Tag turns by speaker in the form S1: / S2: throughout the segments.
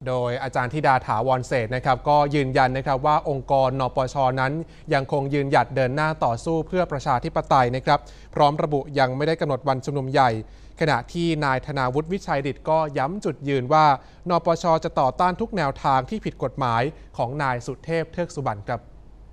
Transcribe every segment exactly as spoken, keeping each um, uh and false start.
S1: โดยอาจารย์ธิดาถาวรเศรษฐ์นะครับก็ยืนยันนะครับว่าองค์กรนปช.นั้นยังคงยืนหยัดเดินหน้าต่อสู้เพื่อประชาธิปไตยนะครับพร้อมระบุยังไม่ได้กำหนดวันชุมนุมใหญ่ขณะที่นายธนาวุฒิวิชัยดิษฐ์ก็ย้ำจุดยืนว่านปช.จะต่อต้านทุกแนวทางที่ผิดกฎหมายของนายสุเทพเทือกสุบรรณครับ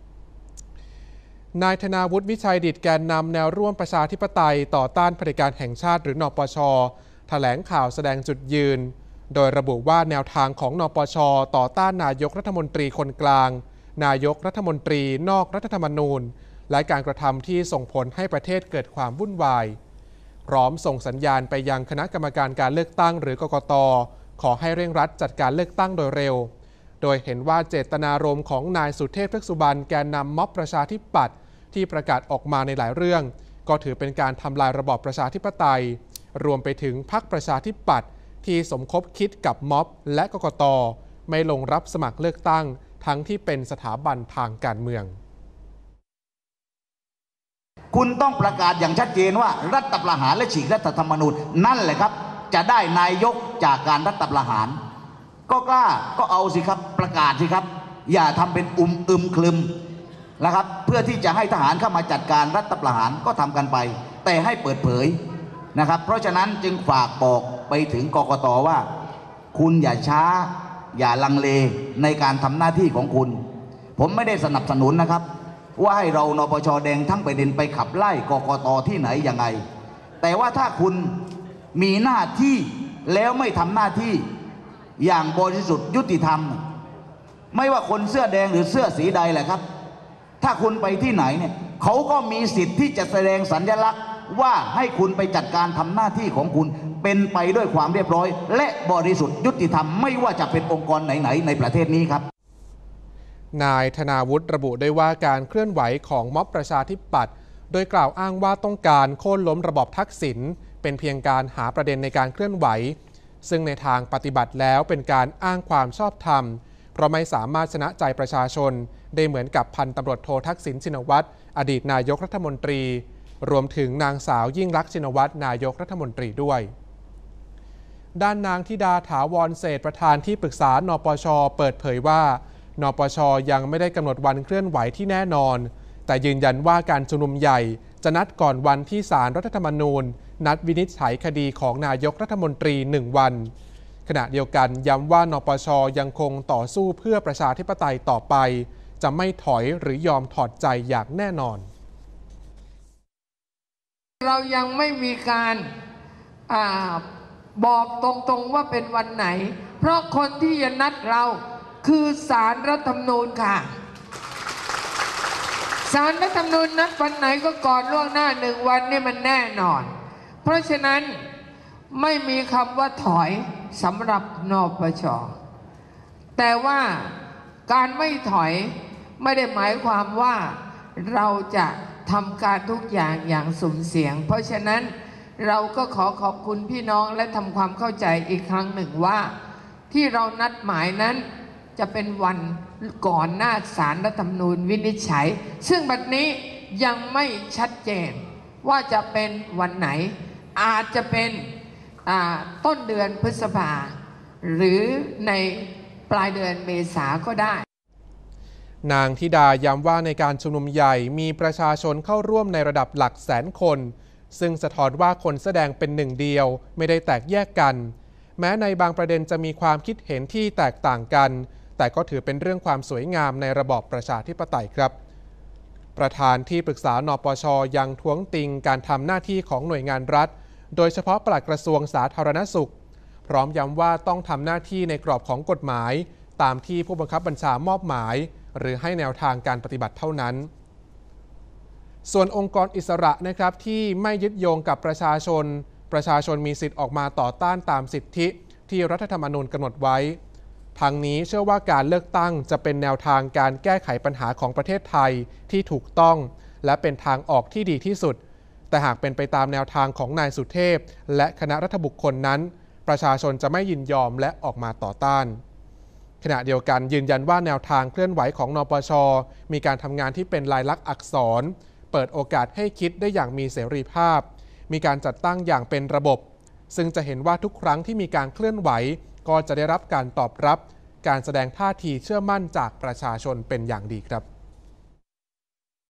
S1: นายธนาวุฒิวิชัยดิษฐ์แกนนำแนวร่วมประชาธิปไตยต่อต้านเผด็จการแห่งชาติหรือนปช.แถลงข่าวแสดงจุดยืนโดยระบุว่าแนวทางของนปช.ต่อต้านนายกรัฐมนตรีคนกลางนายกรัฐมนตรีนอกรัฐธรรมนูญและการกระทำที่ส่งผลให้ประเทศเกิดความวุ่นวายพร้อมส่งสัญญาณไปยังคณะกรรมการการเลือกตั้งหรือกกต.ขอให้เร่งรัดจัดการเลือกตั้งโดยเร็วโดยเห็นว่าเจตนารมณ์ของนายสุเทพเทือกสุบรรณแกนนำม็อบประชาธิปัตย์ที่ประกาศออกมาในหลายเรื่องก็ถือเป็นการทำลายระบอบประชาธิปไตยรวมไปถึงพรรคประชาธิปัตย์ที่สมคบคิดกับม็อบและกกต.ไม่ลงรับสมัครเลือกตั้งทั้งที่เป็นสถาบันทางการเมือง
S2: คุณต้องประกาศอย่างชัดเจนว่ารัฐประหารและฉีกรัฐธรรมนูญนั่นแหละครับจะได้นายกจากการรัฐประหารก็กล้าก็เอาสิครับประกาศสิครับอย่าทำเป็นอุมอึมคลึมนะครับเพื่อที่จะให้ทหารเข้ามาจัดการรัฐประหารก็ทำกันไปแต่ให้เปิดเผยนะครับเพราะฉะนั้นจึงฝากบอกไปถึงกกต.ว่าคุณอย่าช้าอย่าลังเลในการทำหน้าที่ของคุณผมไม่ได้สนับสนุนนะครับว่าให้เรานปช.แดงทั้งประเด็นไปขับไล่กกต.ที่ไหนยังไงแต่ว่าถ้าคุณมีหน้าที่แล้วไม่ทำหน้าที่อย่างบริสุทธิ์ยุติธรรมไม่ว่าคนเสื้อแดงหรือเสื้อสีใดแหละครับถ้าคุณไปที่ไหนเนี่ยเขาก็มีสิทธิ์ที่จะแสดงสัญลักษณ์ว่าให้คุณไปจัดการทำหน้าที่ของคุณเป็นไปด้วยความเรียบร้อยและบริสุทธิ์ยุติธรรมไม่ว่าจะเป็นองค์กรไหนๆในประเทศนี้ครับ
S1: นายธนาวุฒิระบุได้ว่าการเคลื่อนไหวของม็อบประชาธิปัตย์โดยกล่าวอ้างว่าต้องการโค่นล้มระบอบทักษิณเป็นเพียงการหาประเด็นในการเคลื่อนไหวซึ่งในทางปฏิบัติแล้วเป็นการอ้างความชอบธรรมเพราะไม่สามารถชนะใจประชาชนได้เหมือนกับพันตำรวจโททักษิณชินวัตรอดีตนายกรัฐมนตรีรวมถึงนางสาวยิ่งลักษณ์ชินวัตรนายกรัฐมนตรีด้วยด้านนางธิดาถาวรเศรษฐ์ประธานที่ปรึกษานปช.เปิดเผยว่านปช.ยังไม่ได้กำหนดวันเคลื่อนไหวที่แน่นอนแต่ยืนยันว่าการชุมนุมใหญ่จะนัดก่อนวันที่ศาลรัฐธรรมนูญนัดวินิจฉัยคดีของนายกรัฐมนตรีหนึ่งวันขณะเดียวกันย้ำว่านปช.ยังคงต่อสู้เพื่อประชาธิปไตยต่อไปจะไม่ถอยหรือยอมถอดใจอย่างแน่นอน
S3: เรายังไม่มีการอ่าบอกตรงๆว่าเป็นวันไหนเพราะคนที่จะนัดเราคือศาลรัฐธรรมนูญค่ะศาลรัฐธรรมนูญนัดวันไหนก็ก่อนล่วงหน้าหนึ่งวันนี่มันแน่นอนเพราะฉะนั้นไม่มีคำว่าถอยสำหรับนปช.แต่ว่าการไม่ถอยไม่ได้หมายความว่าเราจะทำการทุกอย่างอย่างสุ่มเสี่ยงเพราะฉะนั้นเราก็ขอขอบคุณพี่น้องและทำความเข้าใจอีกครั้งหนึ่งว่าที่เรานัดหมายนั้นจะเป็นวันก่อนหน้าศาลรัฐธรรมนูญวินิจฉัยซึ่งบัดนี้ยังไม่ชัดเจนว่าจะเป็นวันไหนอาจจะเป็นต้นเดือนพฤษภาหรือในปลายเดือนเมษาก็ได้
S1: นางธิดาย้ำว่าในการชุมนุมใหญ่มีประชาชนเข้าร่วมในระดับหลักแสนคนซึ่งสะท้อนว่าคนแสดงเป็นหนึ่งเดียวไม่ได้แตกแยกกันแม้ในบางประเด็นจะมีความคิดเห็นที่แตกต่างกันแต่ก็ถือเป็นเรื่องความสวยงามในระบอบประชาธิปไตยครับประธานที่ปรึกษานปช.ยังท้วงติงการทำหน้าที่ของหน่วยงานรัฐโดยเฉพาะปลัดกระทรวงสาธารณสุขพร้อมย้ำว่าต้องทำหน้าที่ในกรอบของกฎหมายตามที่ผู้บังคับบัญชามอบหมายหรือให้แนวทางการปฏิบัติเท่านั้นส่วนองค์กรอิสระนะครับที่ไม่ยึดโยงกับประชาชนประชาชนมีสิทธิ์ออกมาต่อต้านตามสิทธิที่รัฐธรรมนูญกำหนดไว้ทางนี้เชื่อว่าการเลือกตั้งจะเป็นแนวทางการแก้ไขปัญหาของประเทศไทยที่ถูกต้องและเป็นทางออกที่ดีที่สุดแต่หากเป็นไปตามแนวทางของนายสุเทพและคณะรัฐบุคคลนั้นประชาชนจะไม่ยินยอมและออกมาต่อต้านขณะเดียวกันยืนยันว่าแนวทางเคลื่อนไหวของนปช.มีการทำงานที่เป็นลายลักษณ์อักษรเปิดโอกาสให้คิดได้อย่างมีเสรีภาพมีการจัดตั้งอย่างเป็นระบบซึ่งจะเห็นว่าทุกครั้งที่มีการเคลื่อนไหวก็จะได้รับการตอบรับการแสดงท่าทีเชื่อมั่นจากประชาชนเป็นอย่างดีครับ